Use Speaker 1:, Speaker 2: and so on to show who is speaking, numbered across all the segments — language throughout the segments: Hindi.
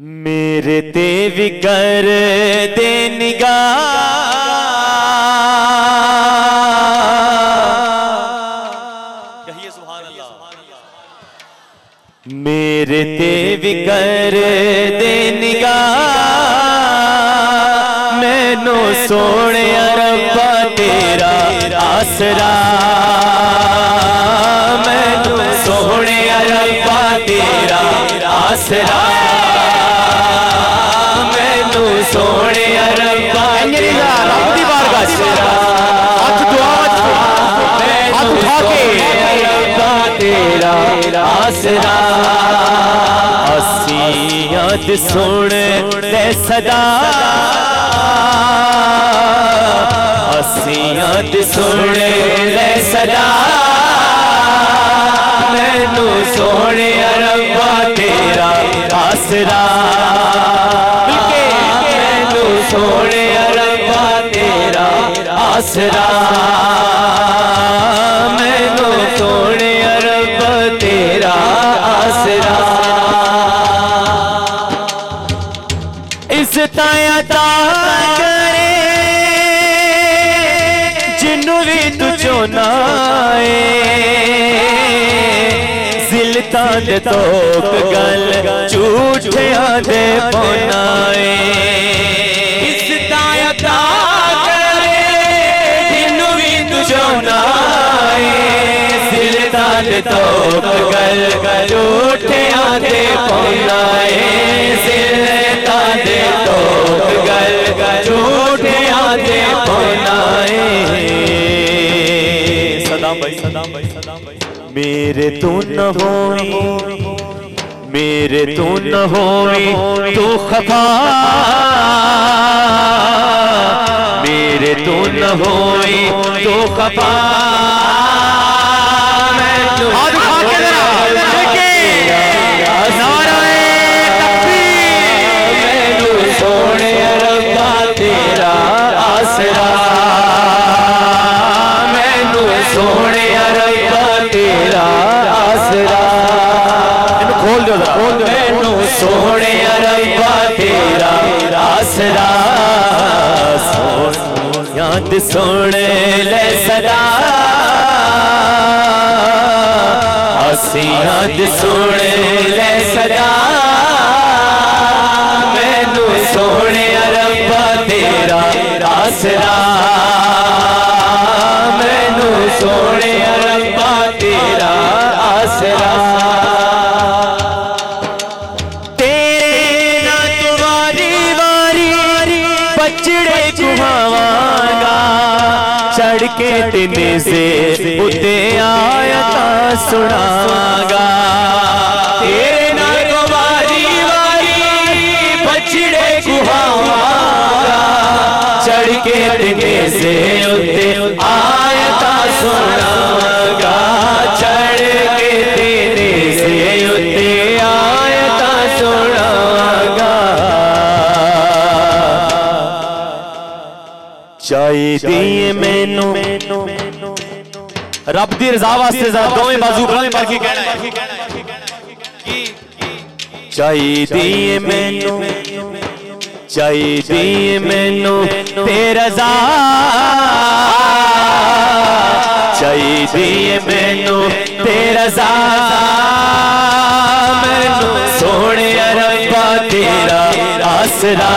Speaker 1: मेरे ते भी कर दे निगाह, कहिए सुभान अल्लाह। मेरे ते भी कर दे निगाह, मैनू सोने रब्बा तेरा आसरा, मैनू सोने रब्बा तेरा आसरा, सोने रब्बा तेरा आसरा, रब्बा तेरा आसरा। असियत सुन ले सदा, असियत सुन ले सदा, मैनू सोने रब्बा तेरा आसरा, सोने रब्बा तेरा आसरा, मैनू सोने रब्बा तेरा आसरा। इस ताया ता करे जिन्नू भी तू चोना है, जिलता दे तोप गल झूठिया दे पौनाए, तो गल झूठिया दे पौनाए, सिलता दे तो गल झूठिया दे पौनाए। सदाम भाई, सदाम भाई, सदाम भाई। मेरे तू न होई, मेरे तू न होई तू खफा, मेरे तू न होई तू खफा, हाथ उठा के नाराए तकबीर, मैनू सोने रब्बा तेरा आसरा, मैनू सोने रब्बा तेरा आसरा। खोल दो, खोल दो। मैनू सोने रब्बा तेरा आसरा, याद सुन ले सदा, याद सुन ले सदा, मैनू सोने रब्बा तेरा आसरा, मैनू सोने रब्बा तेरा आसरा। तेरे ना तू वारी वारी बचड़े कुहावांगा, चढ़ के तिने से उते आयता सुनावांगा, तेरे नाल वारी वारी बछड़े कुहावांगा, चढ़ के तिने से उते आयता सुनावांगा, चढ़ के तिने से उते आयता सुनावांगा। चाहिए मैनू रब दी रज़ा वास्ते दोवें बाजू बुलंद करके कहना है, चाहिए मैनू, चाहिए मैनू तेरा रज़ा, चाहिए मैनू तेरा रज़ा, मैनू सोने रब्बा तेरा आसरा,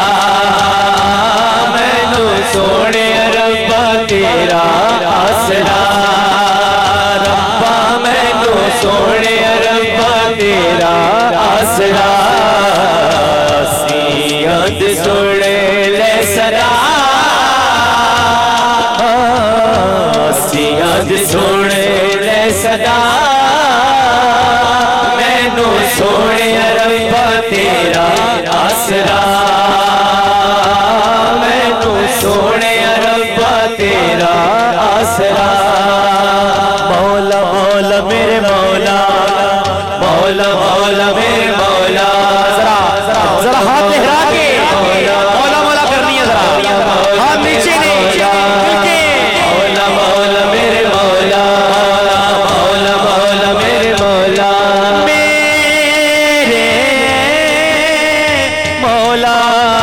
Speaker 1: मैनू सोने रब्बा तेरा आसरा, रब्बा मैनू सोने रब्बा तेरा आसरा। सियत सुन ले सदा, सियत सुन ले सदा, मैनू सोने रब्बा तेरा आसरा, मैनू सोने रब्बा तेरा आसरा। मौला मौला मेरे मौला, मौला मौला मेरे मौला, जरा जरा हाथ लहरा के मौला मौला करनी है, जरा हाथ नीचे नहीं, मौला मौला मेरे मौला, मौला मौला मेरे मौला, मेरे मौला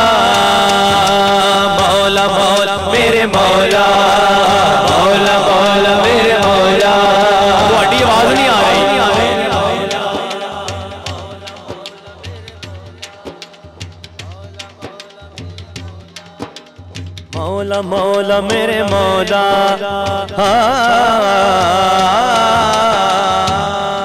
Speaker 1: मौला मौला मेरे मौला मौला मौला मेरे मौला। थोड़ी आवाज नहीं आ रही। मौला मौला मेरे मौला